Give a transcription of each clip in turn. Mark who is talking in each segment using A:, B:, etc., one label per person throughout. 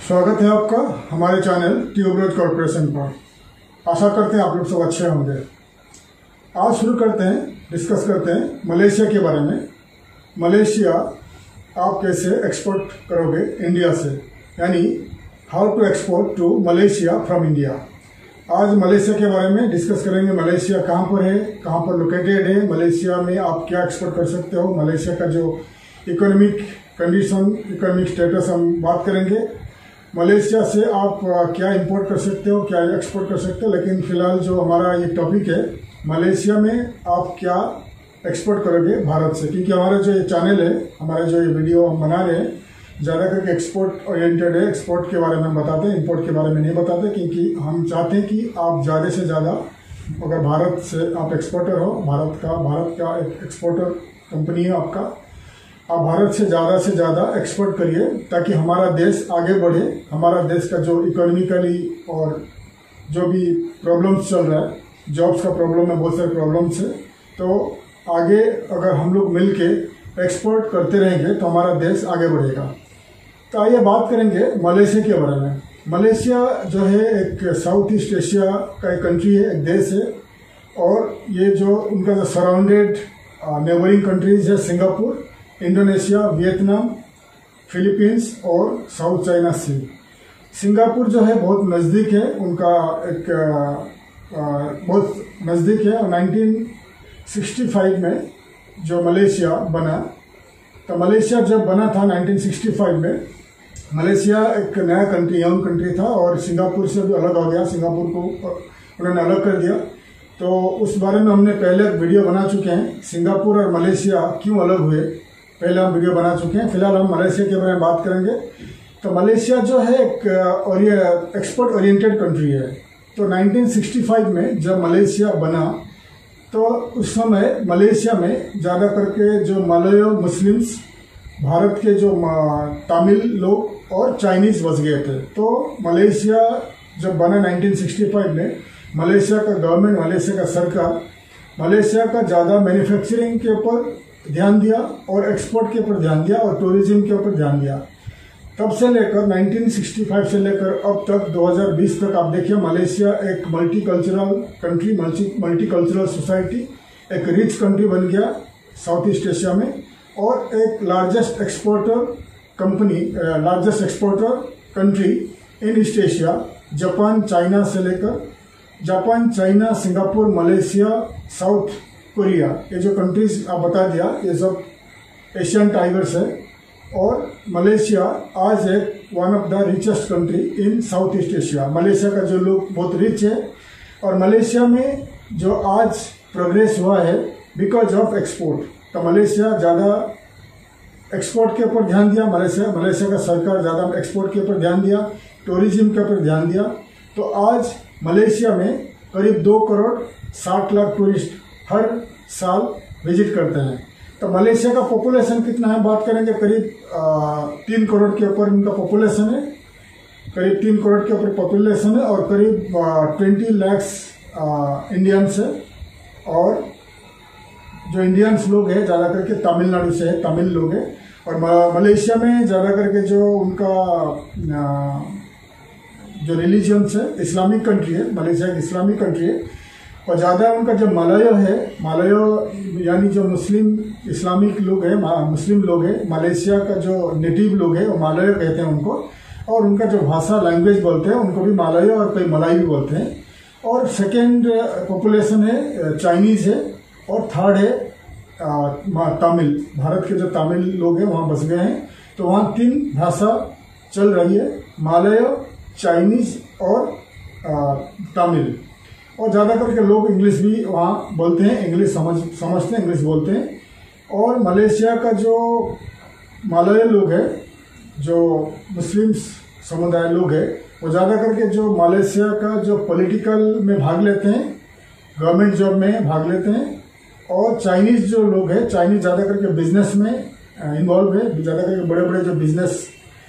A: स्वागत है आपका हमारे चैनल ट्यूबरोज कॉर्पोरेशन पर। आशा करते हैं आप लोग सब अच्छे होंगे। आज शुरू करते हैं, डिस्कस करते हैं मलेशिया के बारे में। मलेशिया आप कैसे एक्सपोर्ट करोगे इंडिया से, यानी how to export to Malaysia from India. आज मलेशिया के बारे में डिस्कस करेंगे। मलेशिया कहाँ पर है, कहाँ पर लोकेटेड है, मलेशिया में आप क्या एक्सपोर्ट कर सकते हो, मलेशिया का जो इकोनॉमिक कंडीशन, इकोनॉमिक स्टेटस हम बात करेंगे। मलेशिया से आप क्या इंपोर्ट कर सकते हो, क्या एक्सपोर्ट कर सकते हो। लेकिन फिलहाल जो हमारा ये टॉपिक है, मलेशिया में आप क्या एक्सपोर्ट करोगे भारत से, क्योंकि हमारा जो ये चैनल है, हमारा जो ये वीडियो हम बना रहे हैं ज़्यादा करके एक्सपोर्ट ओरिएंटेड है। एक्सपोर्ट के बारे में हम बताते हैं, इंपोर्ट के बारे में नहीं बताते, क्योंकि हम चाहते हैं कि आप ज़्यादा से ज़्यादा, अगर भारत से आप एक्सपोर्टर हो, भारत का एक एक्सपोर्टर कंपनी है आपका, आप भारत से ज़्यादा एक्सपोर्ट करिए ताकि हमारा देश आगे बढ़े। हमारा देश का जो इकोनॉमिकली और जो भी प्रॉब्लम्स चल रहा है, जॉब्स का प्रॉब्लम है, बहुत सारे प्रॉब्लम्स है, तो आगे अगर हम लोग मिल के एक्सपोर्ट करते रहेंगे तो हमारा देश आगे बढ़ेगा। तो आइए बात करेंगे मलेशिया के बारे में। मलेशिया जो है एक साउथ ईस्ट एशिया का एक कंट्री है, एक देश है, और ये जो उनका जो सराउंडेड नेबरिंग कंट्रीज है, सिंगापुर, इंडोनेशिया, वियतनाम, फिलीपींस और साउथ चाइना सी। सिंगापुर जो है बहुत नज़दीक है, उनका एक बहुत नज़दीक है। और 1965 में जो मलेशिया बना, तो मलेशिया जब बना था 1965 में, मलेशिया एक नया कंट्री, यंग कंट्री था और सिंगापुर से भी अलग हो गया। सिंगापुर को उन्होंने अलग कर दिया। तो उस बारे में हमने पहले एक वीडियो बना चुके हैं, सिंगापुर और मलेशिया क्यों अलग हुए, पहले हम वीडियो बना चुके हैं। फिलहाल हम मलेशिया के बारे में बात करेंगे। तो मलेशिया जो है एक एक्सपोर्ट ओरिएंटेड कंट्री है। तो 1965 में जब मलेशिया बना, तो उस समय मलेशिया में ज़्यादा करके जो मलयो मुस्लिम्स, भारत के जो तमिल लोग और चाइनीज़ बस गए थे। तो मलेशिया जब बना 1965 में, मलेशिया का गवर्नमेंट, मलेशिया का सरकार, मलेशिया का ज़्यादा मैन्युफैक्चरिंग के ऊपर ध्यान दिया और एक्सपोर्ट के ऊपर ध्यान दिया और टूरिज्म के ऊपर ध्यान दिया। तब से लेकर 1965 से लेकर अब तक 2020 तक आप देखिए, मलेशिया एक मल्टीकल्चरल कंट्री, मल्टीकल्चरल सोसाइटी, एक रिच कंट्री बन गया साउथ ईस्ट एशिया में, और एक largest exporter country in East Asia. Japan, China से लेकर, Japan, China, Singapore, Malaysia, South Korea, ये जो कंट्रीज आप बता दिया, ये सब एशियन टाइगर्स है। और मलेशिया आज एक one of the richest country in South East Asia. Malaysia का जो लोग बहुत रिच है, और मलेशिया में जो आज प्रोग्रेस हुआ है बिकॉज ऑफ एक्सपोर्ट। तो मलेशिया ज़्यादा एक्सपोर्ट के ऊपर ध्यान दिया, मलेशिया का सरकार ज़्यादा एक्सपोर्ट के ऊपर ध्यान दिया, टूरिज्म के ऊपर ध्यान दिया। तो आज मलेशिया में करीब 2 करोड़ 60 लाख टूरिस्ट हर साल विजिट करते हैं। तो मलेशिया का पॉपुलेशन कितना है बात करेंगे, करीब 3 करोड़ के ऊपर उनका पॉपुलेशन है, करीब 3 करोड़ के ऊपर पॉपुलेशन है, और करीब 20 लाख इंडियंस है। और जो इंडियंस लोग हैं ज़्यादा करके तमिलनाडु से है, तमिल लोग हैं। और मलेशिया में ज़्यादा करके जो उनका जो रिलीजियंस है, इस्लामिक कंट्री है, मलेशिया एक इस्लामिक कंट्री है। और ज़्यादा उनका जो मलयो है, मलयो यानी जो मुस्लिम इस्लामिक लोग हैं, मुस्लिम लोग हैं, मलेशिया का जो नेटिव लोग हैं वो मलयो कहते हैं उनको। और उनका जो भाषा, लैंग्वेज बोलते हैं, उनको भी मलयो और कोई मलाई भी बोलते हैं। और सेकेंड पॉपुलेशन है चाइनीज़ है, और थर्ड है तमिल। भारत के जो तमिल लोग हैं वहाँ बस गए हैं। तो वहाँ 3 भाषा चल रही है, मलयो, चाइनीज़ और तमिल। और ज़्यादा करके लोग इंग्लिश भी वहाँ बोलते हैं, इंग्लिश समझते हैं, इंग्लिश बोलते हैं। और मलेशिया का जो मलय लोग हैं, जो मुस्लिम समुदाय लोग हैं, वो ज़्यादा करके जो मलेशिया का जो पॉलिटिकल में भाग लेते हैं, गवर्नमेंट जॉब में भाग लेते हैं। और चाइनीज़ जो लोग हैं, चाइनीज़ ज़्यादा करके बिजनेस में इन्वॉल्व है, ज़्यादा करके बड़े बड़े जो बिजनेस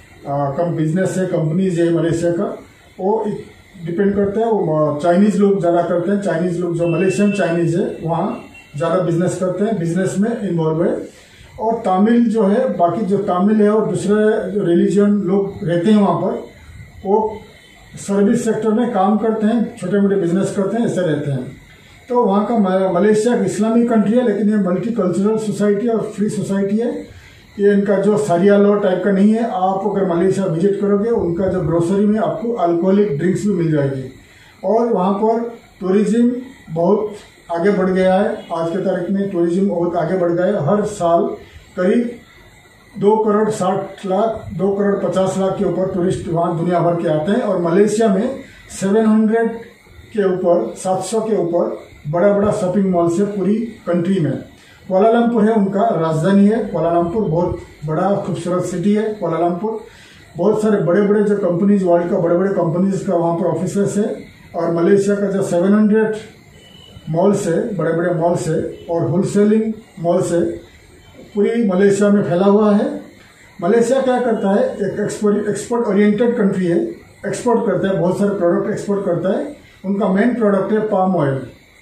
A: है, कंपनीज है मलेशिया का, वो डिपेंड करता है, वो चाइनीज़ लोग ज़्यादा करते हैं। चाइनीज़ लोग जो मलेशियन चाइनीज़ है वहाँ ज़्यादा बिजनेस करते हैं, बिजनेस में इन्वॉल्व है। और तमिल जो है, बाकी जो तमिल है और दूसरे जो रिलीजन लोग रहते हैं वहाँ पर, वो सर्विस सेक्टर में काम करते हैं, छोटे मोटे बिजनेस करते हैं, ऐसे रहते हैं। तो वहाँ का मलेशिया एक इस्लामिक कंट्री है, लेकिन ये मल्टी कल्चरल सोसाइटी और फ्री सोसाइटी है। ये इनका जो सरिया लॉ टाइप का नहीं है। आप अगर मलेशिया विजिट करोगे, उनका जो ग्रोसरी में आपको अल्कोहलिक ड्रिंक्स भी मिल जाएगी। और वहाँ पर टूरिज्म बहुत आगे बढ़ गया है। आज के तारीख में टूरिज्म बहुत आगे बढ़ गया है। हर साल करीब 2 करोड़ 60 लाख 2 करोड़ 50 लाख के ऊपर टूरिस्ट वहाँ दुनिया भर के आते हैं। और मलेशिया में 700 के ऊपर 700 के ऊपर बड़ा बड़ा शॉपिंग मॉल से पूरी कंट्री में। कुआलालंपुर है उनका राजधानी है। कुआलालंपुर बहुत बड़ा खूबसूरत सिटी है। कुआलालंपुर बहुत सारे बड़े बड़े जो कंपनीज, वर्ल्ड का बड़े बड़े कंपनीज का वहाँ पर ऑफिसेस है। और मलेशिया का जो 700 मॉल से, बड़े बड़े मॉल से और होलसेलिंग मॉल से पूरी मलेशिया में फैला हुआ है। मलेशिया क्या करता है, एक एक्सपोर्ट ओरिएंटेड कंट्री है। एक्सपोर्ट करता है, बहुत सारे प्रोडक्ट एक्सपोर्ट करता है। उनका मेन प्रोडक्ट है पाम ऑयल।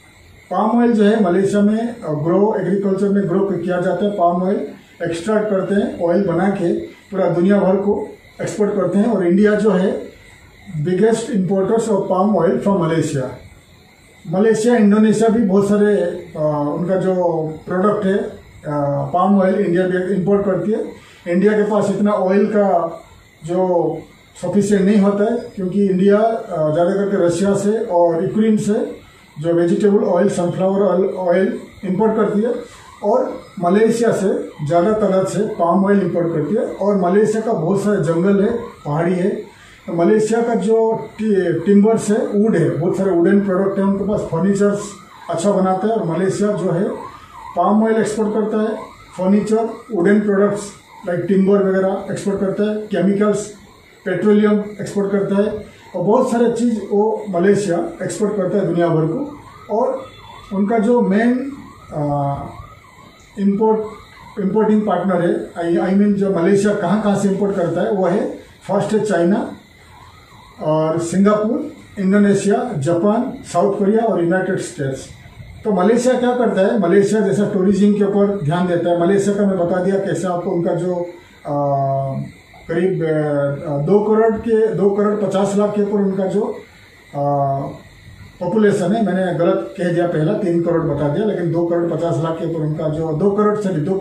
A: पाम ऑयल जो है मलेशिया में एग्रीकल्चर में ग्रो किया जाता है। पाम ऑयल एक्सट्रैक्ट करते हैं, ऑयल बना के पूरा दुनिया भर को एक्सपोर्ट करते हैं। और इंडिया जो है biggest importers of palm oil from Malaysia. Malaysia, Indonesia भी बहुत सारे उनका जो प्रोडक्ट है पाम ऑयल इंडिया भी इंपोर्ट करती है। इंडिया के पास इतना ऑयल का जो सफिशिएंट नहीं होता है, क्योंकि इंडिया ज़्यादा करके रशिया से और यूक्रेन से जो vegetable oil, sunflower oil import करती है। और मलेशिया से ज़्यादा तादाद से पाम ऑयल इंपोर्ट करती है। और मलेशिया का बहुत सारे जंगल है, पहाड़ी है। तो मलेशिया का जो टिम्बर्स है, वुड है, बहुत सारे वुडन प्रोडक्ट है उनके पास। फर्नीचर्स अच्छा बनाता है। और मलेशिया जो है पाम ऑयल एक्सपोर्ट करता है, furniture, wooden products like timber वगैरह एक्सपोर्ट करता है, केमिकल्स, पेट्रोलियम एक्सपोर्ट करता है। और बहुत सारे चीज़ वो मलेशिया एक्सपोर्ट करता है दुनिया भर को। और उनका जो मेन इंपोर्टिंग पार्टनर है, आई मीन जो मलेशिया कहाँ से इंपोर्ट करता है, वो है फर्स्ट है चाइना और Singapore, Indonesia, Japan, South Korea और यूनाइटेड स्टेट्स। तो मलेशिया क्या करता है, मलेशिया जैसा टूरिज्म के ऊपर ध्यान देता है। मलेशिया का मैं बता दिया कैसे आपको। उनका जो करीब 2 करोड़ 50 लाख के ऊपर उनका जो पॉपुलेशन है। मैंने गलत कह दिया, पहला 3 करोड़ बता दिया, लेकिन 2 करोड़ 50 लाख के ऊपर उनका जो 2 करोड़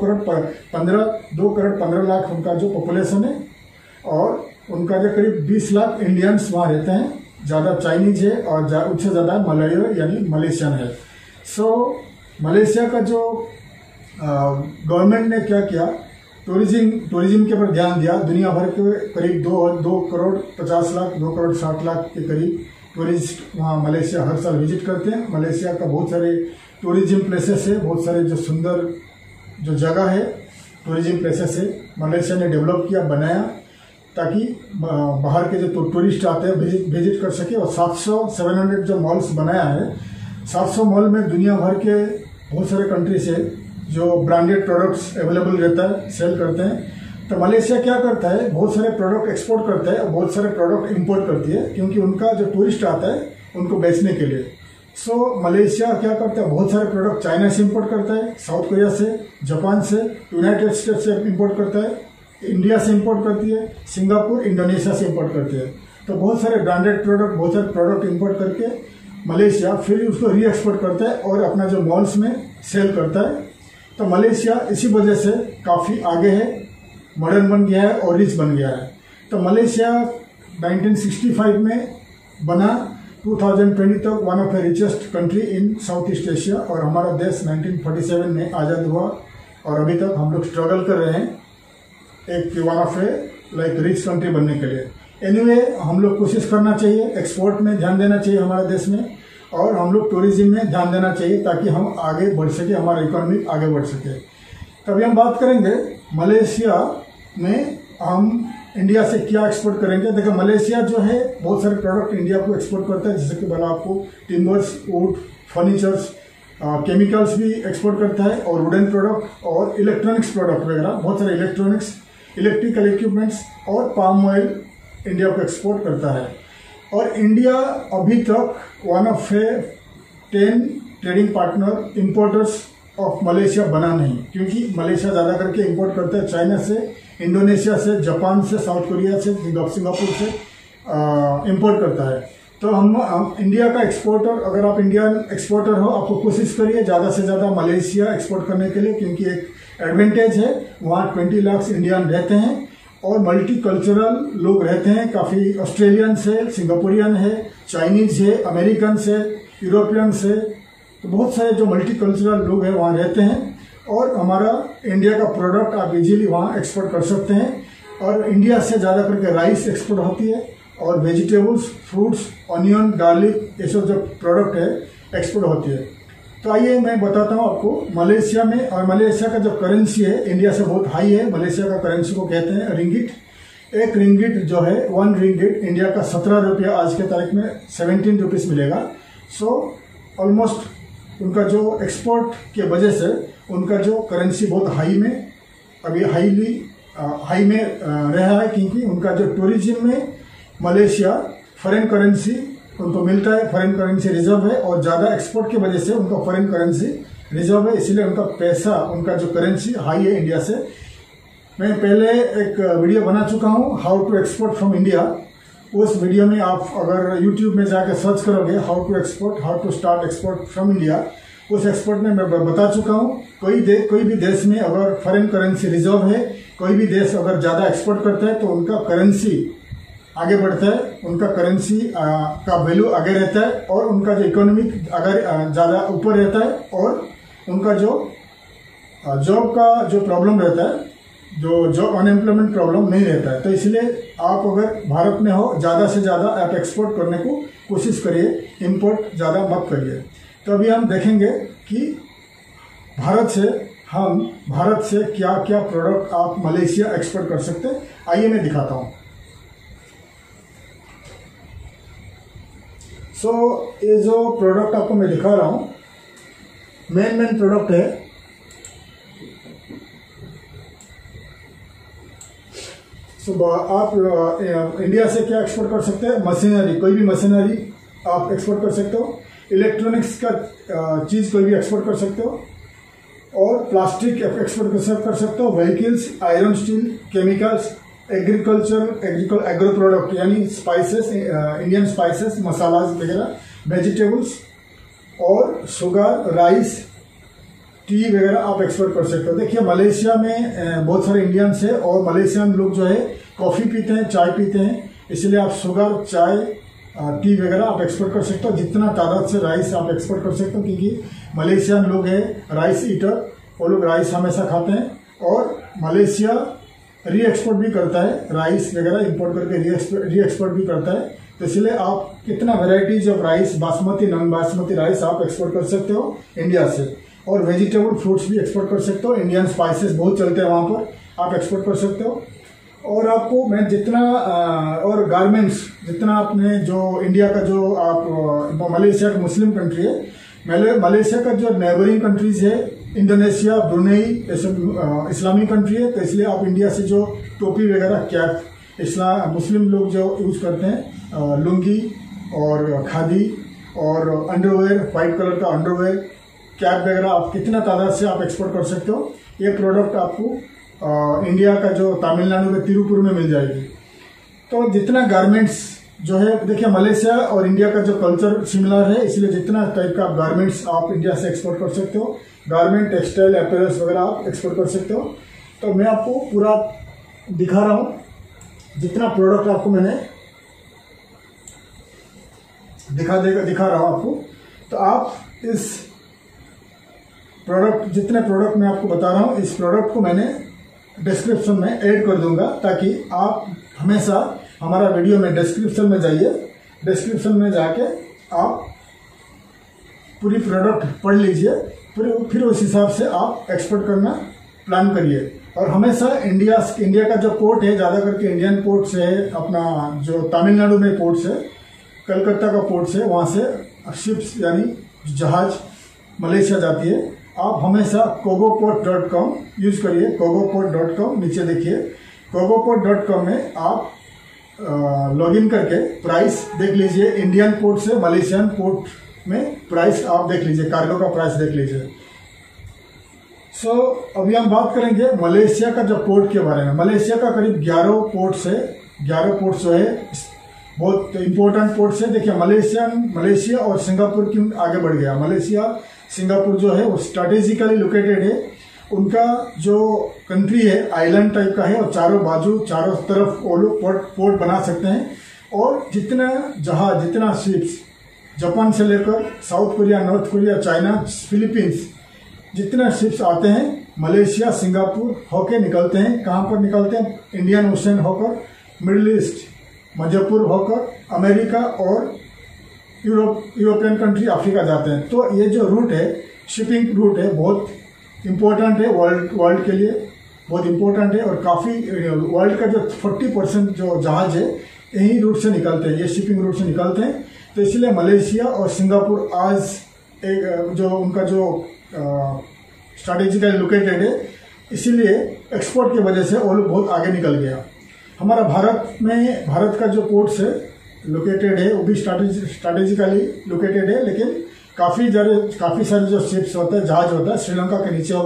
A: 15 लाख उनका जो पॉपुलेशन है। और उनका जो करीब 20 लाख इंडियंस वहाँ रहते हैं। ज़्यादा चाइनीज है और उससे ज़्यादा मलयो यानी मलेशियन है। सो मलेशिया का जो गवर्नमेंट ने क्या किया, टूरिज्म के ऊपर ध्यान दिया। दुनिया भर के करीब 2 करोड़ 50 लाख 2 करोड़ 60 लाख के करीब टूरिस्ट वहाँ मलेशिया हर साल विजिट करते हैं। मलेशिया का बहुत सारे टूरिज्म प्लेसेस है, बहुत सारे जो सुंदर जो जगह है टूरिज्म प्लेसेस है, मलेशिया ने डेवलप किया, बनाया, ताकि बाहर के जो टूरिस्ट आते हैं विजिट कर सके। और 700 जो मॉल्स बनाया है, 700 मॉल में दुनिया भर के बहुत सारे कंट्री से जो ब्रांडेड प्रोडक्ट्स अवेलेबल रहता है, सेल करते हैं। तो मलेशिया क्या करता है, बहुत सारे प्रोडक्ट एक्सपोर्ट करता है और बहुत सारे प्रोडक्ट इंपोर्ट करती है, क्योंकि उनका जो टूरिस्ट आता है उनको बेचने के लिए। सो मलेशिया क्या करता है, बहुत सारे प्रोडक्ट चाइना से इंपोर्ट करता है, साउथ कोरिया से, जापान से, यूनाइटेड स्टेट्स से इंपोर्ट करता है, इंडिया से इंपोर्ट करती है, सिंगापुर, इंडोनेशिया से इंपोर्ट करती है। तो बहुत सारे ब्रांडेड प्रोडक्ट, बहुत सारे प्रोडक्ट इंपोर्ट करके मलेशिया फिर उसको री एक्सपोर्ट करता है और अपना जो मॉल्स में सेल करता है। तो मलेशिया इसी वजह से काफ़ी आगे है, मॉडर्न बन गया है और रिच बन गया है। तो मलेशिया 1965 में बना, 2020 तक one of the richest country in South East Asia. और हमारा देश 1947 में आज़ाद हुआ और अभी तक हम लोग स्ट्रगल कर रहे हैं एक one of a like rich country बनने के लिए। एनीवे हम लोग कोशिश करना चाहिए, एक्सपोर्ट में ध्यान देना चाहिए हमारे देश में, और हम लोग टूरिज्म में ध्यान देना चाहिए ताकि हम आगे बढ़ सके, हमारा इकोनॉमी आगे बढ़ सके। तभी हम बात करेंगे मलेशिया में हम इंडिया से क्या एक्सपोर्ट करेंगे। देखो मलेशिया जो है बहुत सारे प्रोडक्ट इंडिया को एक्सपोर्ट करता है, जैसे कि बोला आपको टिम्बर्स, वुड, फर्नीचर्स, केमिकल्स भी एक्सपोर्ट करता है, और वुडन प्रोडक्ट और इलेक्ट्रॉनिक्स प्रोडक्ट वगैरह, बहुत सारे इलेक्ट्रॉनिक्स, इलेक्ट्रिकल इक्विपमेंट्स और पाम ऑयल इंडिया को एक्सपोर्ट करता है। और इंडिया अभी तक one of 10 trading partner importers of Malaysia बना नहीं, क्योंकि मलेशिया ज़्यादा करके इंपोर्ट करता है चाइना से, इंडोनेशिया से, जापान से, साउथ कोरिया से, सिंगापुर से इंपोर्ट करता है। तो हम इंडिया का एक्सपोर्टर, अगर आप इंडियन एक्सपोर्टर हो, आपको कोशिश करिए ज़्यादा से ज़्यादा मलेशिया एक्सपोर्ट करने के लिए, क्योंकि एक एडवांटेज है, वहाँ 20 लाख इंडियन रहते हैं और मल्टी कल्चरल लोग रहते हैं। काफ़ी ऑस्ट्रेलियंस है, सिंगापुरियन है, चाइनीज है, अमेरिकन है, यूरोपियंस है, तो बहुत सारे जो मल्टी कल्चरल लोग हैं वहाँ रहते हैं। और हमारा इंडिया का प्रोडक्ट आप इजीली वहाँ एक्सपोर्ट कर सकते हैं। और इंडिया से ज़्यादा करके राइस एक्सपोर्ट होती है और वेजिटेबल्स, फ्रूट्स, ऑनियन, गार्लिक, ये सब जो प्रोडक्ट है एक्सपोर्ट होती है। तो आइए मैं बताता हूँ आपको मलेशिया में। और मलेशिया का जो करेंसी है इंडिया से बहुत हाई है। मलेशिया का करेंसी को कहते हैं रिंगिट। एक रिंगिट जो है 1 रिंगिट इंडिया का 17 रुपया, आज के तारीख में 17 रुपीज़ मिलेगा। सो ऑलमोस्ट उनका जो एक्सपोर्ट के वजह से उनका जो करेंसी बहुत हाई में, अभी हाई में रहा है, क्योंकि उनका जो टूरिज्म में मलेशिया फॉरेन करेंसी उनको मिलता है, फॉरेन करेंसी रिजर्व है, और ज़्यादा एक्सपोर्ट की वजह से उनका फॉरेन करेंसी रिजर्व है, इसलिए उनका पैसा, उनका जो करेंसी हाई है इंडिया से। मैं पहले एक वीडियो बना चुका हूँ, how to export from India. उस वीडियो में आप अगर यूट्यूब में जाकर सर्च करोगे how to start export from India, उस एक्सपोर्ट में मैं बता चुका हूँ। कोई भी देश में अगर फॉरेन करेंसी रिजर्व है, कोई भी देश अगर ज़्यादा एक्सपोर्ट करता है तो उनका करेंसी आगे बढ़ता है, उनका करेंसी का वैल्यू आगे रहता है, और उनका जो इकोनॉमिक अगर ज़्यादा ऊपर रहता है, और उनका जो जॉब का जो प्रॉब्लम रहता है, जो अनएम्प्लॉयमेंट प्रॉब्लम नहीं रहता है। तो इसलिए आप अगर भारत में हो, ज़्यादा से ज़्यादा आप एक्सपोर्ट करने को कोशिश करिए, इंपोर्ट ज़्यादा मत करिए। तो अभी हम देखेंगे कि भारत से क्या क्या प्रोडक्ट आप मलेशिया एक्सपोर्ट कर सकते हैं। आइए मैं दिखाता हूँ। सो ये जो प्रोडक्ट आपको मैं दिखा रहा हूँ, मेन प्रोडक्ट है। आप इंडिया से क्या एक्सपोर्ट कर सकते हैं? मशीनरी, कोई भी मशीनरी आप एक्सपोर्ट कर सकते हो। इलेक्ट्रॉनिक्स का चीज़ कोई भी एक्सपोर्ट कर सकते हो, और प्लास्टिक एक्सपोर्ट कर सकते हो। Vehicles, iron, steel, chemicals, agro product यानी स्पाइसेस, इंडियन स्पाइसेस, मसालाज वगैरह, वेजिटेबल्स, और शुगर, राइस, टी वगैरह आप एक्सपोर्ट कर सकते हो। देखिए मलेशिया में बहुत सारे इंडियंस है, और मलेशियन लोग जो है कॉफ़ी पीते हैं, चाय पीते हैं, इसलिए आप शुगर, चाय, टी वगैरह आप एक्सपोर्ट कर सकते हो। जितना तादाद से राइस आप एक्सपोर्ट कर सकते हो, क्योंकि मलेशियन लोग हैं राइस ईटर, वो लोग राइस हमेशा खाते हैं। और मलेशिया री एक्सपोर्ट भी करता है, राइस वगैरह इंपोर्ट करके री एक्सपोर्ट भी करता है। तो इसलिए आप कितना varieties of rice, basmati, non basmati rice आप एक्सपोर्ट कर सकते हो इंडिया से। और वेजिटेबल, फ्रूट्स भी एक्सपोर्ट कर सकते हो। इंडियन स्पाइसेस बहुत चलते हैं वहाँ पर, आप एक्सपोर्ट कर सकते हो। और आपको मैं जितना और गारमेंट्स जितना आपने जो इंडिया का जो आप मलेशिया का मुस्लिम कंट्री है, मलेशिया का जो नेबरिंग कंट्रीज है, इंडोनेशिया, ब्रुनेई, ये सब इस्लामिक कंट्री है। तो इसलिए आप इंडिया से जो टोपी वगैरह, कैप, मुस्लिम लोग जो यूज करते हैं, लुंगी और खादी और अंडरवेयर, वाइट कलर का अंडरवेयर, कैप वगैरह, आप कितना तादाद से आप एक्सपोर्ट कर सकते हो। ये प्रोडक्ट आपको इंडिया का जो तमिलनाडु में तिरुपुर में मिल जाएगी। तो जितना गारमेंट्स जो है, देखिए मलेशिया और इंडिया का जो कल्चर सिमिलर है, इसलिए जितना टाइप का गारमेंट्स आप इंडिया से एक्सपोर्ट कर सकते हो, गारमेंट, टेक्सटाइल, अपैरल्स वगैरह आप एक्सपोर्ट कर सकते हो। तो मैं आपको पूरा दिखा रहा हूँ, जितना प्रोडक्ट आपको मैंने दिखा रहा हूँ आपको। तो आप इस प्रोडक्ट, जितने प्रोडक्ट मैं आपको बता रहा हूँ, इस प्रोडक्ट को मैंने डिस्क्रिप्शन में ऐड कर दूंगा, ताकि आप हमेशा हमारा वीडियो में डिस्क्रिप्शन में जाइए, डिस्क्रिप्शन में जाके आप पूरी प्रोडक्ट पढ़ लीजिए, फिर उस हिसाब से आप एक्सपोर्ट करना प्लान करिए। और हमेशा इंडिया का जो पोर्ट है, ज़्यादा करके इंडियन पोर्ट से है, अपना जो तमिलनाडु में पोर्ट है, कलकत्ता का पोर्ट से, वहाँ से शिप्स यानी जहाज मलेशिया जाती है। आप हमेशा kogoport.com यूज करिए, kogoport.com, नीचे देखिए kogoport.com में आप लॉगिन करके प्राइस देख लीजिए। इंडियन पोर्ट से मलेशियन पोर्ट में प्राइस आप देख लीजिए, कार्गो का प्राइस देख लीजिए। सो अभी हम बात करेंगे मलेशिया का जो पोर्ट के बारे में। मलेशिया का करीब 11 पोर्ट जो है बहुत इम्पोर्टेंट पोर्ट से। देखिए मलेशिया और सिंगापुर क्यों आगे बढ़ गया। मलेशिया सिंगापुर जो है वो स्ट्रैटेजिकली लोकेटेड है। उनका जो कंट्री है आइलैंड टाइप का है और चारों बाजू चारों तरफ वो लोग पोर्ट बना सकते हैं। और जितना जहाज जितना शिप्स जापान से लेकर South Korea, North Korea, China, Philippines जितने शिप्स आते हैं मलेशिया सिंगापुर होके निकलते हैं। कहाँ पर निकलते हैं? इंडियन ओशन होकर, मिडिल ईस्ट मध्यपुर होकर, अमेरिका और यूरोपियन कंट्री अफ्रीका जाते हैं। तो ये जो रूट है शिपिंग रूट है बहुत इम्पोर्टेंट है, वर्ल्ड के लिए बहुत इम्पोर्टेंट है। और काफ़ी वर्ल्ड का जो 40% जो जहाज है यही रूट से निकलते हैं, ये शिपिंग रूट से निकलते हैं। तो इसलिए मलेशिया और सिंगापुर आज एक जो उनका जो स्ट्रैटेजिकली लोकेटेड है, इसीलिए एक्सपोर्ट की वजह से वो लोग बहुत आगे निकल गया। हमारा भारत का जो पोर्ट्स है लोकेटेड है वो भी स्ट्रैटेजिकली लोकेटेड है, लेकिन काफ़ी सारे जो शिप्स होते हैं जहाज होता है श्रीलंका के नीचे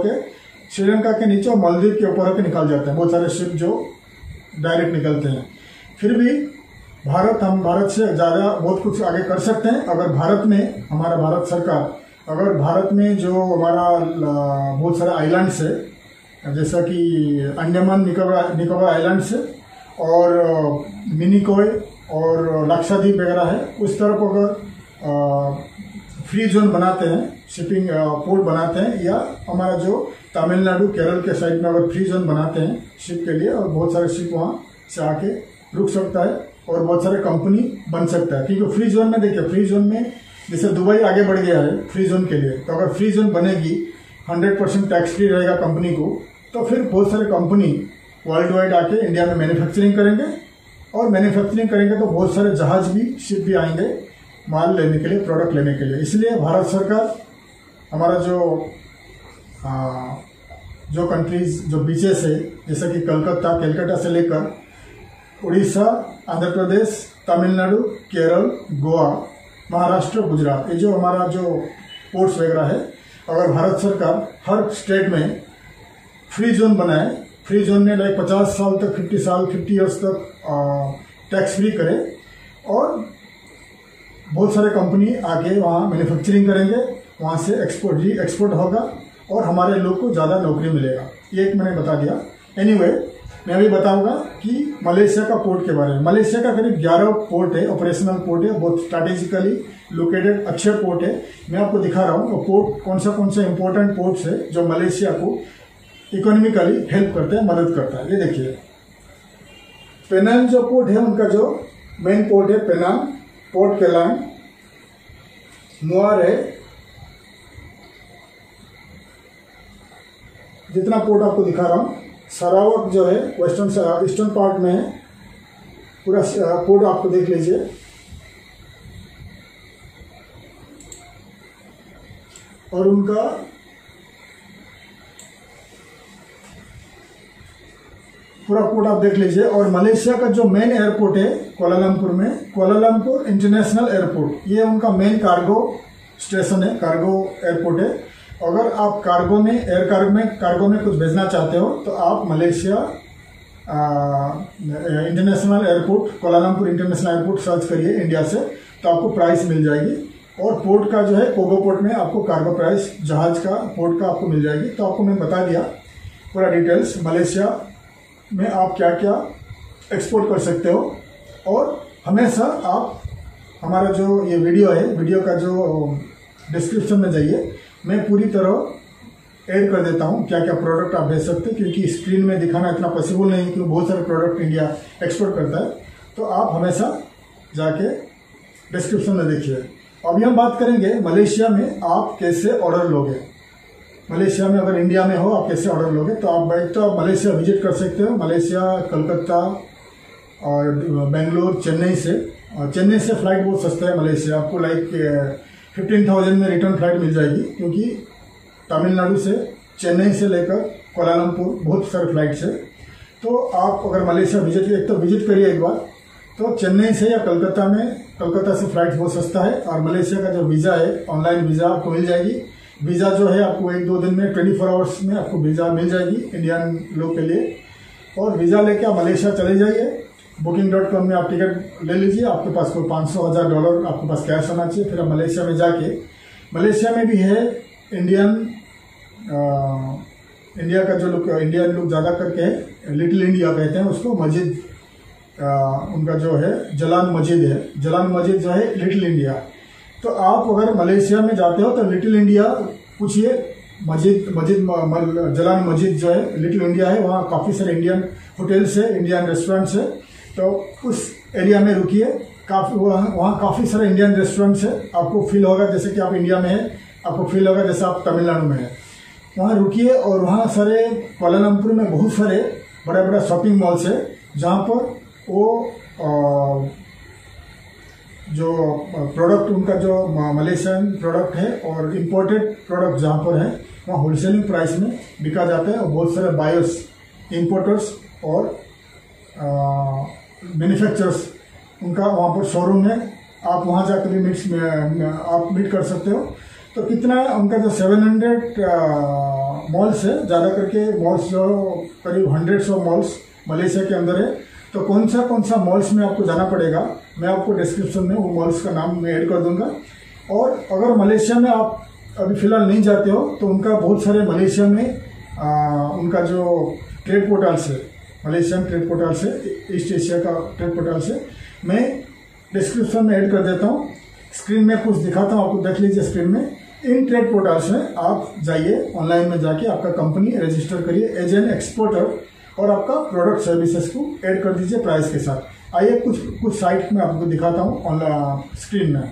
A: और मालदीव के ऊपर होकर निकल जाते हैं। बहुत सारे शिप जो डायरेक्ट निकलते हैं। फिर भी हम भारत से ज़्यादा बहुत कुछ आगे कर सकते हैं अगर हमारा भारत सरकार अगर भारत में जो हमारा बहुत सारे आइलैंड्स है जैसा कि अंडमान निकोबार आइलैंड्स है और मिनिकॉय और लक्षद्वीप वगैरह है, उस तरफ अगर फ्री जोन बनाते हैं, शिपिंग पोर्ट बनाते हैं, या हमारा जो तमिलनाडु केरल के साइड में अगर फ्री जोन बनाते हैं शिप के लिए और बहुत सारे शिप वहाँ से आके रुक सकता है और बहुत सारे कंपनी बन सकता है। क्योंकि फ्री जोन में देखिए, फ्री जोन में जैसे दुबई आगे बढ़ गया है फ्री जोन के लिए, तो अगर फ्री जोन बनेगी 100% टैक्स फ्री रहेगा कंपनी को, तो फिर बहुत सारे कंपनी वर्ल्ड वाइड आके इंडिया में मैन्युफैक्चरिंग करेंगे और मैन्युफैक्चरिंग करेंगे तो बहुत सारे जहाज भी शिप भी आएंगे माल लेने के लिए, प्रोडक्ट लेने के लिए। इसलिए भारत सरकार हमारा जो कंट्रीज जो बीचेस है जैसे कि कलकत्ता से लेकर उड़ीसा, आंध्र प्रदेश, तमिलनाडु, केरल, गोवा, महाराष्ट्र, गुजरात, ये जो हमारा जो पोर्ट्स वगैरह है, अगर भारत सरकार हर स्टेट में फ्री जोन बनाए, फ्री जोन में लाइक 50 साल तक 50 ईयर्स तक टैक्स फ्री करे और बहुत सारे कंपनी आके वहाँ मैन्युफैक्चरिंग करेंगे, वहाँ से एक्सपोर्ट होगा और हमारे लोग को ज़्यादा नौकरी मिलेगा। ये एक मैंने बता दिया। एनीवे मैं अभी बताऊंगा कि मलेशिया का पोर्ट के बारे में। मलेशिया का करीब 11 पोर्ट है, ऑपरेशनल पोर्ट है, बहुत स्ट्रैटेजिकली लोकेटेड अच्छे पोर्ट है। मैं आपको दिखा रहा हूँ वो पोर्ट कौन सा इंपॉर्टेंट पोर्ट्स है जो मलेशिया को इकोनॉमिकली हेल्प करते हैं, मदद करता है। ये देखिए पेनांग जो पोर्ट है उनका जो मेन पोर्ट है पेनांग, पोर्ट केलांग, मुआर है। जितना पोर्ट आपको दिखा रहा हूँ, सरावक जो है ईस्टर्न पार्ट में है, पूरा पोर्ट आपको देख लीजिए। और उनका पूरा पोर्ट आप देख लीजिए। और मलेशिया का जो मेन एयरपोर्ट है कोलालमपुर में, कोलालमपुर इंटरनेशनल एयरपोर्ट, ये उनका मेन कार्गो स्टेशन है, कार्गो एयरपोर्ट है। अगर आप कार्गो में कुछ भेजना चाहते हो तो आप Malaysia international airport, Kuala Lumpur international airport search करिए इंडिया से, तो आपको प्राइस मिल जाएगी। और पोर्ट का जो है पोगो पोर्ट में आपको कार्गो प्राइस जहाज का पोर्ट का आपको मिल जाएगी। तो आपको मैं बता दिया पूरा डिटेल्स मलेशिया में आप क्या क्या एक्सपोर्ट कर सकते हो। और हमेशा आप हमारा जो ये वीडियो है, वीडियो का जो डिस्क्रिप्शन में जाइए, मैं पूरी तरह ऐड कर देता हूँ क्या क्या प्रोडक्ट आप भेज सकते हैं, क्योंकि स्क्रीन में दिखाना इतना पॉसिबल नहीं है क्योंकि बहुत सारे प्रोडक्ट इंडिया एक्सपोर्ट करता है। तो आप हमेशा जाके डिस्क्रिप्शन में देखिए। अभी हम बात करेंगे मलेशिया में आप कैसे ऑर्डर लोगे। मलेशिया में अगर इंडिया में हो आप कैसे ऑर्डर लोगे, तो आप मलेशिया विजिट कर सकते हो। मलेशिया कलकत्ता और बेंगलोर, चेन्नई से फ्लाइट बहुत सस्ता है मलेशिया, आपको लाइक 15,000 में रिटर्न फ्लाइट मिल जाएगी। क्योंकि तमिलनाडु से चेन्नई से लेकर कोलालमपुर बहुत सारे फ्लाइट्स है। तो आप अगर मलेशिया विजिट करिए एक बार, तो चेन्नई से या कलकत्ता से फ्लाइट बहुत सस्ता है। और मलेशिया का जो वीज़ा है, ऑनलाइन वीज़ा आपको मिल जाएगी। वीज़ा जो है आपको 1-2 दिन में 24 आवर्स में आपको वीज़ा मिल जाएगी इंडियन लोग के लिए। और वीज़ा लेके आप मलेशिया चले जाइए। booking.com में आप टिकट ले लीजिए। आपके पास कोई $500,000 आपके पास कैश होना चाहिए। फिर आप मलेशिया में जाके, मलेशिया में भी है इंडिया का जो लोग, इंडियन लोग ज़्यादा करके है, लिटिल इंडिया कहते हैं उसको। मस्जिद उनका जो है जलान मस्जिद है, जलान मस्जिद जो है लिटिल इंडिया। तो आप अगर मलेशिया में जाते हो तो लिटिल इंडिया पूछिए, जलान मस्जिद जो है लिटिल इंडिया है, वहाँ काफ़ी सारे इंडियन होटल्स है, इंडियन रेस्टोरेंट्स है। तो उस एरिया में रुकिए, काफ़ी वहाँ काफ़ी सारे इंडियन रेस्टोरेंट्स है। आपको फील होगा जैसे कि आप इंडिया में है, आपको फील होगा जैसे आप तमिलनाडु में है। वहाँ रुकिए और वहाँ सारे कुआलालंपुर में बहुत सारे बड़ा बड़ा शॉपिंग मॉल्स है, जहाँ पर वो जो प्रोडक्ट उनका जो मलेशियन प्रोडक्ट है और इम्पोर्टेड प्रोडक्ट जहाँ पर है, वहाँ होलसेलिंग प्राइस में बिका जाता है। और बहुत सारे बायर्स, इम्पोर्टर्स और मैन्युफैक्चरर्स उनका वहाँ पर शोरूम है। आप वहाँ जाकर भी आप मीट कर सकते हो। तो कितना उनका जो 700 मॉल्स है, ज़्यादा करके मॉल्स जो करीब 100 मॉल्स मलेशिया के अंदर है। तो कौन सा मॉल्स में आपको जाना पड़ेगा, मैं आपको डिस्क्रिप्शन में वो मॉल्स का नाम मैं ऐड कर दूंगा। और अगर मलेशिया में आप अभी फ़िलहाल नहीं जाते हो तो उनका बहुत सारे मलेशिया में उनका जो ट्रेड पोर्टल्स है, मलेशियन ट्रेड पोर्टल्स है, ईस्ट एशिया का ट्रेड पोर्टल्स है, मैं डिस्क्रिप्शन में ऐड कर देता हूँ। स्क्रीन में कुछ दिखाता हूँ, आपको देख लीजिए स्क्रीन में। इन ट्रेड पोर्टल्स में आप जाइए, ऑनलाइन में जाके आपका कंपनी रजिस्टर करिए एज एन एक्सपोर्टर और आपका प्रोडक्ट सर्विसेज को ऐड कर दीजिए प्राइस के साथ। आइए कुछ साइट में आपको दिखाता हूँ ऑनलाइन स्क्रीन में।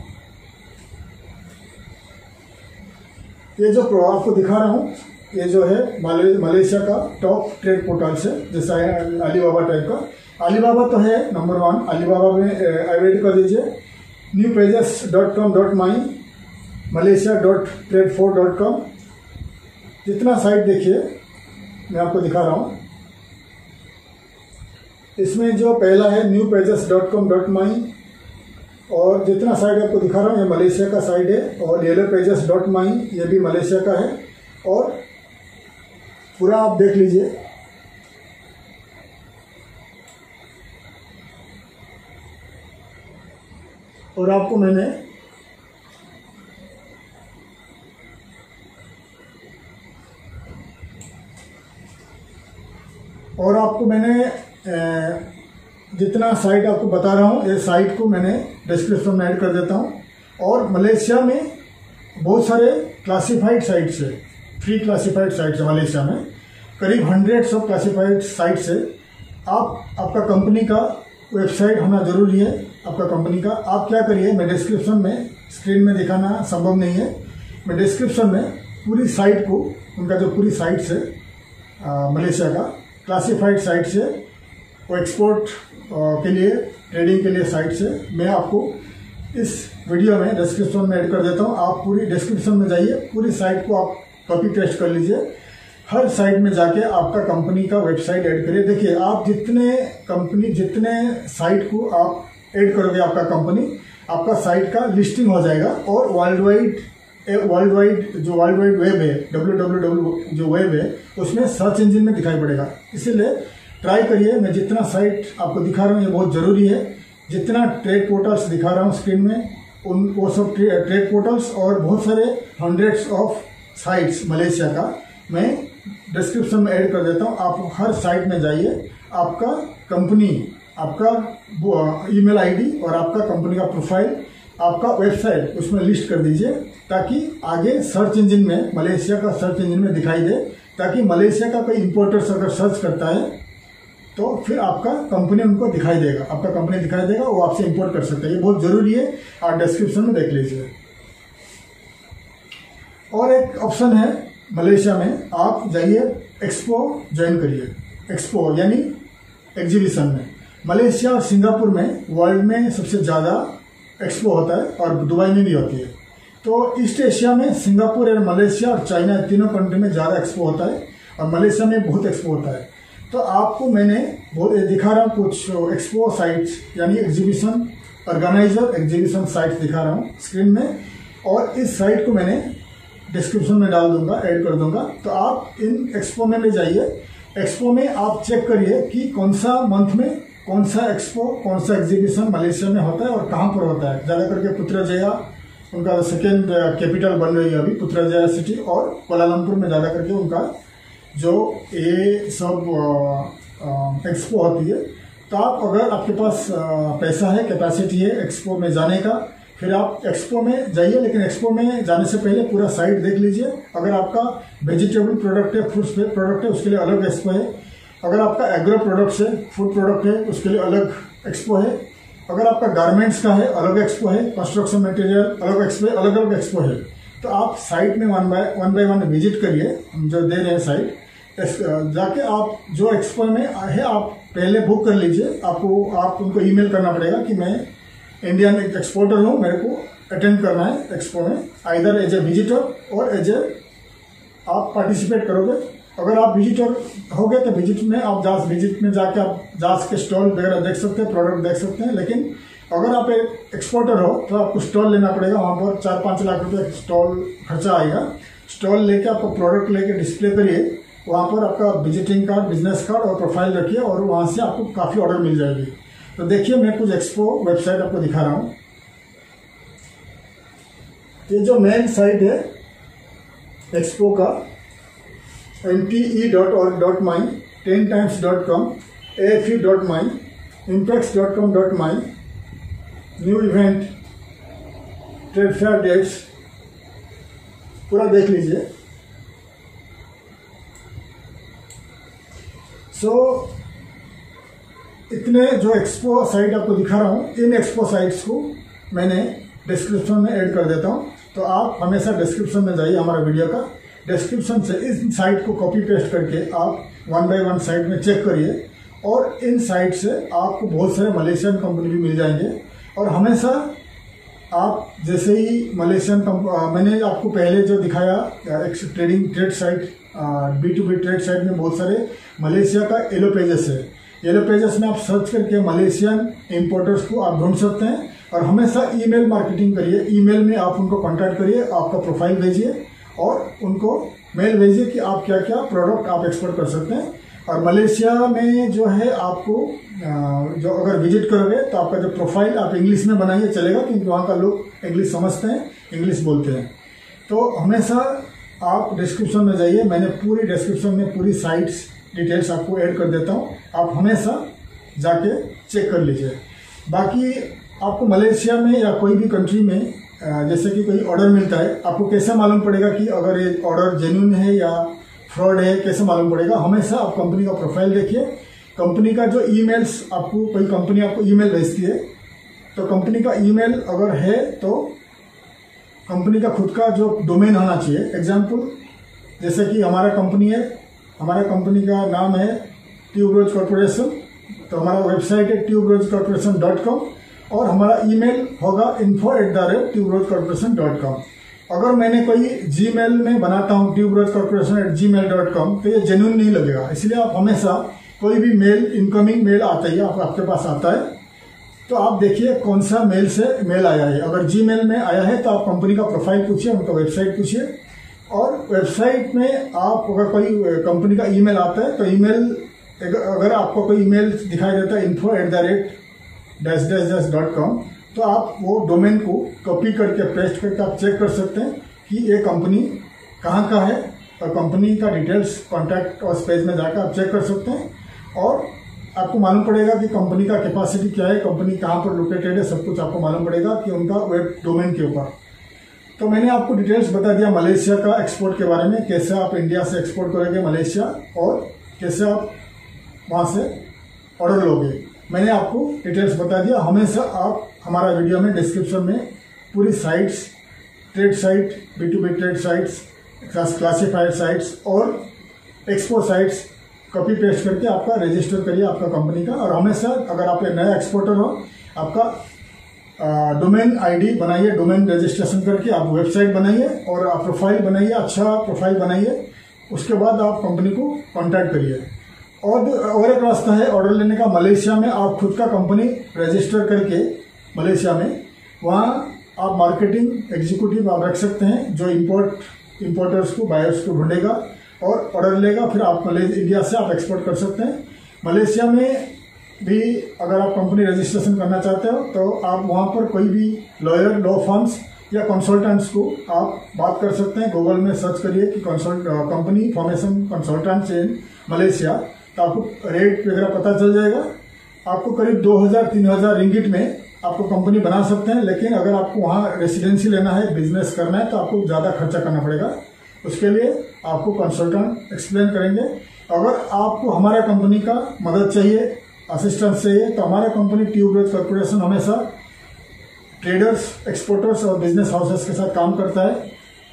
A: ये जो आपको दिखा रहा हूँ, ये जो है मलेशिया का टॉप ट्रेड पोर्टल्स है, जैसा अलीबाबा टाइप का। अलीबाबा तो है नंबर 1, अलीबाबा में ऐड कर दीजिए newpages.com.my, malaysia.trade4.com। जितना साइट देखिए मैं आपको दिखा रहा हूँ, इसमें जो पहला है newpages.com.my, और जितना साइट आपको दिखा रहा हूँ ये मलेशिया का साइट है। और yellowpages.my ये भी मलेशिया का है। और पूरा आप देख लीजिए, और आपको मैंने जितना साइट आपको बता रहा हूँ, ये साइट को मैंने डिस्क्रिप्शन में ऐड कर देता हूँ। और मलेशिया में बहुत सारे क्लासिफाइड साइट्स है, फ्री क्लासिफाइड साइट्स है मलेशिया में, करीब 100 क्लासिफाइड साइट्स है। आपका कंपनी का वेबसाइट होना जरूरी है, आपका कंपनी का। आप क्या करिए, मैं डिस्क्रिप्शन में, स्क्रीन में दिखाना संभव नहीं है, मैं डिस्क्रिप्शन में पूरी साइट को, उनका जो पूरी साइट्स है मलेशिया का क्लासिफाइड साइट्स है, वो एक्सपोर्ट के लिए, ट्रेडिंग के लिए साइट्स है, मैं आपको इस वीडियो में डिस्क्रिप्शन में ऐड कर देता हूँ। आप पूरी डिस्क्रिप्शन में जाइए, पूरी साइट को आप कॉपी पेस्ट कर लीजिए। हर साइट में जाके आपका कंपनी का वेबसाइट ऐड करिए। देखिए, आप जितने साइट को आप ऐड करोगे आपका साइट का लिस्टिंग हो जाएगा। और वर्ल्ड वाइड वेब है, www जो वेब है, उसमें सर्च इंजन में दिखाई पड़ेगा। इसीलिए ट्राई करिए। मैं जितना साइट आपको दिखा रहा हूँ ये बहुत ज़रूरी है। जितना ट्रेड पोर्टल्स दिखा रहा हूँ स्क्रीन में, वो सब ट्रेड पोर्टल्स और बहुत सारे 100 ऑफ साइट्स मलेशिया का मैं डिस्क्रिप्शन में ऐड कर देता हूँ। आप हर साइट में जाइए, आपका कंपनी, आपका ईमेल आईडी और आपका कंपनी का प्रोफाइल, आपका वेबसाइट उसमें लिस्ट कर दीजिए, ताकि आगे सर्च इंजन में, मलेशिया का सर्च इंजन में दिखाई दे, ताकि मलेशिया का कोई इम्पोर्टर्स अगर सर्च करता है तो फिर आपका कंपनी उनको दिखाई देगा, आपका कंपनी दिखाई देगा, वो आपसे इंपोर्ट कर सकता है। ये बहुत जरूरी है, आप डिस्क्रिप्शन में देख लीजिए। और एक ऑप्शन है मलेशिया में, आप जाइए एक्सपो ज्वाइन करिए। एक्सपो यानी एग्जीबिशन में, मलेशिया और सिंगापुर में वर्ल्ड में सबसे ज़्यादा एक्सपो होता है और दुबई में भी होती है। तो ईस्ट एशिया में सिंगापुर और मलेशिया और चाइना, तीनों कंट्री में ज़्यादा एक्सपो होता है और मलेशिया में बहुत एक्सपो होता है। तो आपको मैंने दिखा रहा हूँ कुछ एक्सपो साइट्स यानी एग्जीबिशन ऑर्गेनाइजर एग्जीबिशन साइट्स दिखा रहा हूँ स्क्रीन में, और इस साइट को मैंने डिस्क्रिप्शन में डाल दूंगा, ऐड कर दूंगा। तो आप इन एक्सपो में ले जाइए। एक्सपो में आप चेक करिए कि कौन सा मंथ में कौन सा एक्सपो, कौन सा एग्जीबिशन मलेशिया में होता है और कहाँ पर होता है। ज़्यादा करके पुत्रजया उनका सेकेंड कैपिटल बन रही है अभी, पुत्रजया सिटी, और कोलालमपुर में ज़्यादा करके उनका जो ये सब एक्सपो होती है। तो आप अगर आपके पास पैसा है, कैपेसिटी है एक्सपो में जाने का, फिर आप एक्सपो में जाइए। लेकिन एक्सपो में जाने से पहले पूरा साइट देख लीजिए। अगर आपका वेजिटेबल प्रोडक्ट है, फ्रूट्स प्रोडक्ट है, उसके लिए अलग एक्सपो है। अगर आपका एग्रो प्रोडक्ट्स है, फूड प्रोडक्ट है, उसके लिए अलग एक्सपो है। अगर आपका गारमेंट्स का है, अलग एक्सपो है। कंस्ट्रक्शन मटेरियल अलग एक्सपो है, अलग अलग एक्सपो है। तो आप साइट में वन बाय वन विजिट करिए, हम जो दे रहे हैं साइट, जाके आप जो एक्सपो में है आप पहले बुक कर लीजिए। आप उनको ईमेल करना पड़ेगा कि मैं इंडियन एक्सपोर्टर हूँ, मेरे को अटेंड करना है एक्सपो में, आइदर एज ए विजिटर और एज ए आप पार्टिसिपेट करोगे। अगर आप विजिटर होगे तो विजिट में जाके आप जांच के स्टॉल वगैरह देख सकते हैं, प्रोडक्ट देख सकते हैं। लेकिन अगर आप एक एक्सपोर्टर हो तो आपको स्टॉल लेना पड़ेगा, वहाँ पर 4-5 लाख रुपये स्टॉल खर्चा आएगा। स्टॉल लेके आपको प्रोडक्ट लेके डिस्प्ले करिए, वहाँ पर आपका विजिटिंग कार्ड, बिजनेस कार्ड और प्रोफाइल रखिए, और वहाँ से आपको काफ़ी ऑर्डर मिल जाएगी। तो देखिए, मैं कुछ एक्सपो वेबसाइट आपको दिखा रहा हूँ। ये जो मेन साइट है एक्सपो का, nte.org.my, 10times.com, afe.my, impex.com.my, new event, trade fair dates, पूरा देख लीजिए। इतने जो एक्सपो साइट आपको दिखा रहा हूँ, इन एक्सपो साइट्स को मैंने डिस्क्रिप्शन में ऐड कर देता हूँ। तो आप हमेशा डिस्क्रिप्शन में जाइए, हमारा वीडियो का डिस्क्रिप्शन से इस साइट को कॉपी पेस्ट करके आप वन बाय वन साइट में चेक करिए, और इन साइट से आपको बहुत सारे मलेशियन कंपनी भी मिल जाएंगे। और हमेशा आप जैसे ही मलेशियन मैंने आपको पहले जो दिखाया trade site, B2B trade site में बहुत सारे मलेशिया का येलो पेजेस है। येलो पेजेस में आप सर्च करके मलेशियन इंपोर्टर्स को आप ढूंढ सकते हैं। और हमेशा ईमेल मार्केटिंग करिए, ईमेल में आप उनको कांटेक्ट करिए, आपका प्रोफाइल भेजिए और उनको मेल भेजिए कि आप क्या क्या प्रोडक्ट आप एक्सपोर्ट कर सकते हैं। और मलेशिया में जो है आपको जो अगर विजिट करोगे तो आपका जो प्रोफाइल आप इंग्लिश में बनाइए, चलेगा, क्योंकि वहाँ का लोग इंग्लिश समझते हैं, इंग्लिश बोलते हैं। तो हमेशा आप डिस्क्रिप्शन में जाइए, मैंने पूरी डिस्क्रिप्शन में पूरी साइट्स डिटेल्स आपको ऐड कर देता हूँ, आप हमेशा जाके चेक कर लीजिए। बाकी आपको मलेशिया में या कोई भी कंट्री में जैसे कि कोई ऑर्डर मिलता है, आपको कैसे मालूम पड़ेगा कि अगर ये ऑर्डर जेन्युइन है या फ्रॉड है, कैसे मालूम पड़ेगा? हमेशा आप कंपनी का प्रोफाइल देखिए, कंपनी का जो ईमेल्स, आपको कोई कंपनी आपको ईमेल भेजती है तो कंपनी का ईमेल अगर है तो कंपनी का खुद का जो डोमेन होना चाहिए। एग्जाम्पल जैसे कि हमारा कंपनी है, हमारा कंपनी का नाम है ट्यूबरोज कॉर्पोरेशन, तो हमारा वेबसाइट है tuberojcorporation.com और हमारा ईमेल होगा info@tuberojcorporation.com। अगर मैंने कोई जीमेल में बनाता हूँ tuberojcorporation@gmail.com तो ये जेन्युइन नहीं लगेगा। इसलिए आप हमेशा कोई भी मेल, इनकमिंग मेल आता है, आपके पास आता है तो आप देखिए कौन सा मेल से मेल आया है। अगर जीमेल में आया है तो आप कंपनी का प्रोफाइल पूछिए, उनका वेबसाइट पूछिए, और वेबसाइट में आप अगर कोई कंपनी का ईमेल आता है तो ईमेल, अगर आपको कोई ईमेल दिखाई देता है info@-.com तो आप वो डोमेन को कॉपी करके पेस्ट करके आप चेक कर सकते हैं कि ये कंपनी कहाँ का है, और कंपनी का डिटेल्स कॉन्टैक्ट और पेज में जाकर आप चेक कर सकते हैं, और आपको मालूम पड़ेगा कि कंपनी का कैपेसिटी क्या है, कंपनी कहाँ पर लोकेटेड है, सब कुछ आपको मालूम पड़ेगा कि उनका वेब डोमेन के ऊपर। तो मैंने आपको डिटेल्स बता दिया मलेशिया का एक्सपोर्ट के बारे में, कैसे आप इंडिया से एक्सपोर्ट करोगे मलेशिया और कैसे आप वहाँ से ऑर्डर लोगे। मैंने आपको डिटेल्स बता दिया। हमेशा आप हमारा वीडियो में डिस्क्रिप्शन में पूरी sites, trade site, B2B trade sites, classified sites और एक्सपो साइट्स कॉपी पेस्ट करके आपका रजिस्टर करिए आपका कंपनी का। और हमेशा अगर आप एक नया एक्सपोर्टर हो, आपका डोमेन आईडी बनाइए, डोमेन रजिस्ट्रेशन करके आप वेबसाइट बनाइए और आप प्रोफाइल बनाइए, अच्छा प्रोफाइल बनाइए। उसके बाद आप कंपनी को कांटेक्ट करिए। और एक रास्ता है ऑर्डर लेने का, मलेशिया में आप खुद का कंपनी रजिस्टर करके मलेशिया में वहाँ आप मार्केटिंग एग्जीक्यूटिव आप रख सकते हैं, जो इंपोर्टर्स को, बायर्स को ढूंढेगा और ऑर्डर लेगा, फिर आप इंडिया से आप एक्सपोर्ट कर सकते हैं। मलेशिया में भी अगर आप कंपनी रजिस्ट्रेशन करना चाहते हो तो आप वहाँ पर कोई भी लॉयर, लॉ फर्म्स या कंसल्टेंट्स को आप बात कर सकते हैं। गूगल में सर्च करिए कि company formation consultants in Malaysia, तो आपको रेट वगैरह पता चल जाएगा। आपको करीब 2000-3000 रिंगिट में आपको कंपनी बना सकते हैं, लेकिन अगर आपको वहाँ रेसिडेंसी लेना है, बिजनेस करना है, तो आपको ज़्यादा खर्चा करना पड़ेगा। उसके लिए आपको कंसल्टेंट एक्सप्लेन करेंगे। अगर आपको हमारा कंपनी का मदद चाहिए, असिस्टेंस चाहिए, तो हमारा कंपनी ट्यूबरोज कॉर्पोरेशन हमेशा ट्रेडर्स, एक्सपोर्टर्स और बिजनेस हाउसेस के साथ काम करता है।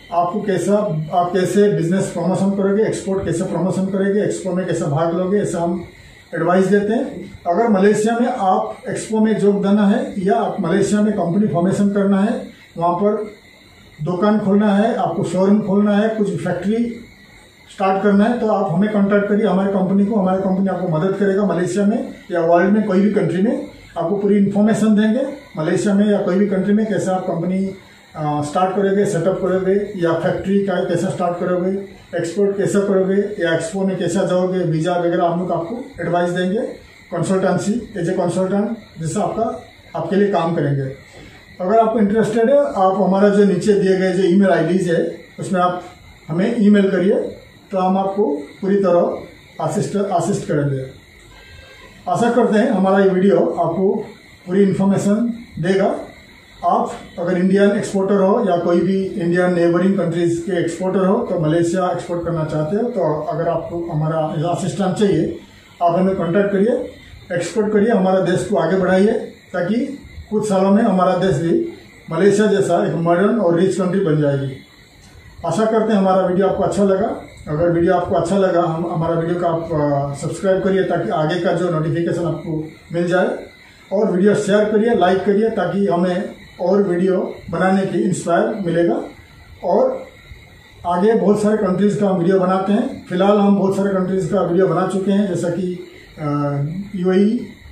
A: आप कैसे बिजनेस प्रमोशन करोगे, एक्सपोर्ट कैसे प्रमोशन करोगे, एक्सपो में कैसे भाग लोगे, ऐसा हम एडवाइस देते हैं। अगर मलेशिया में आप एक्सपो में जोग देना है या आप मलेशिया में कंपनी फॉर्मेशन करना है, वहाँ पर दुकान खोलना है, आपको शोरूम खोलना है, कुछ फैक्ट्री स्टार्ट करना है, तो आप हमें कांटेक्ट करिए, हमारी कंपनी को। हमारी कंपनी आपको मदद करेगा। मलेशिया में या वर्ल्ड में कोई भी कंट्री में आपको पूरी इन्फॉर्मेशन देंगे। मलेशिया में या कोई भी कंट्री में कैसे आप कंपनी स्टार्ट करोगे, सेटअप करोगे, या फैक्ट्री का कैसा स्टार्ट करोगे, एक्सपोर्ट कैसे करोगे, या एक्सपो में कैसा जाओगे, वीजा वगैरह हम लोग आपको एडवाइस देंगे। कंसल्टेंसी एज ए कंसल्टेंट जैसा आपके लिए काम करेंगे। अगर आप इंटरेस्टेड है, आप हमारा जो नीचे दिए गए जो ईमेल आईडीज है उसमें आप हमें ईमेल करिए, तो हम आपको पूरी तरह असिस्ट करेंगे। आशा करते हैं हमारा ये वीडियो आपको पूरी इन्फॉर्मेशन देगा। आप अगर इंडियन एक्सपोर्टर हो या कोई भी इंडियन नेबरिंग कंट्रीज के एक्सपोर्टर हो, तो मलेशिया एक्सपोर्ट करना चाहते हो, तो अगर आपको हमारा असिस्टेंट चाहिए, आप हमें कॉन्टैक्ट करिए, एक्सपोर्ट करिए, हमारा देश को आगे बढ़ाइए, ताकि कुछ सालों में हमारा देश भी मलेशिया जैसा एक मॉडर्न और रिच कंट्री बन जाएगी। आशा करते हैं हमारा वीडियो आपको अच्छा लगा। अगर वीडियो आपको अच्छा लगा, हमारा वीडियो का आप सब्सक्राइब करिए, ताकि आगे का जो नोटिफिकेशन आपको मिल जाए, और वीडियो शेयर करिए, लाइक करिए, ताकि हमें और वीडियो बनाने की इंस्पायर मिलेगा। और आगे बहुत सारे कंट्रीज का हम वीडियो बनाते हैं। फिलहाल हम बहुत सारे कंट्रीज का वीडियो बना चुके हैं, जैसा कि UAE,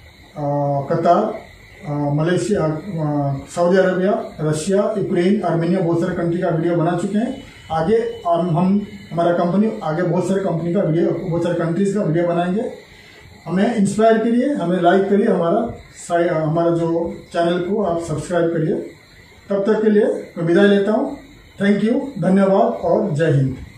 A: Qatar, Malaysia, Saudi Arabia, Russia, Ukraine, Armenia, बहुत सारे कंट्री का वीडियो बना चुके हैं। आगे हमारा कंपनी आगे बहुत सारे कंपनी का वीडियो, बहुत सारे कंट्रीज का वीडियो बनाएंगे। हमें इंस्पायर करिए, हमें लाइक करिए, हमारा जो चैनल को आप सब्सक्राइब करिए। तब तक के लिए मैं विदाई लेता हूँ। थैंक यू, धन्यवाद और जय हिंद।